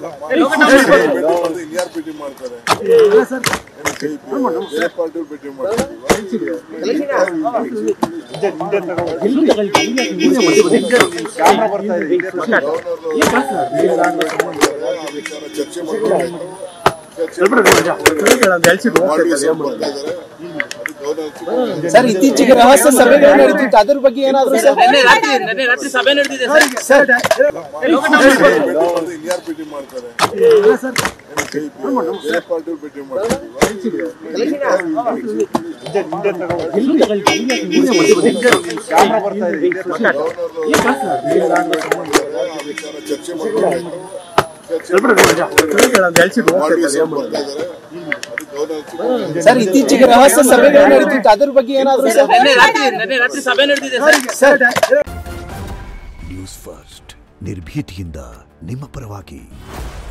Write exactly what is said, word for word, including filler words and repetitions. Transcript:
ಭೇಟಿ ಮಾಡ್ತಾರೆ ಪಾರ್ಟಿ ಭೇಟಿ ಮಾಡ್ತಾರೆ ಚರ್ಚೆ ಸರ್ ಇತ್ತೀಚೆಗೆ ರಹಸ್ಯ ಸಭೆಗಳು ನಡೆದಿತ್ತು ಅದ್ರ ಬಗ್ಗೆ ಏನಾದ್ರು ಸರ್ ರಾತ್ರಿ ಸಭೆ ನಡೆದಿದೆ ಸರ್ ಭೇಟಿ ಮಾಡ್ತಾರೆ ಪಾರ್ಟಿ ಭೇಟಿ ಮಾಡ್ತಾರೆ ಚರ್ಚೆ ಸರ್ ಇತ್ತೀಚೆಗೆ ರಹಸ್ಯ ಸಭೆಗಳು ನಡೆದಿತ್ತು ಅದ್ರ ಬಗ್ಗೆ ಏನಾದ್ರು ಸರ್ ರಾತ್ರಿ ಸಭೆ ನಡೆದಿದೆ ಸರ್ ನ್ಯೂಸ್ ಫಸ್ಟ್ ನಿರ್ಭೀತಿಯಿಂದ ನಿಮ್ಮ ಪರವಾಗಿ.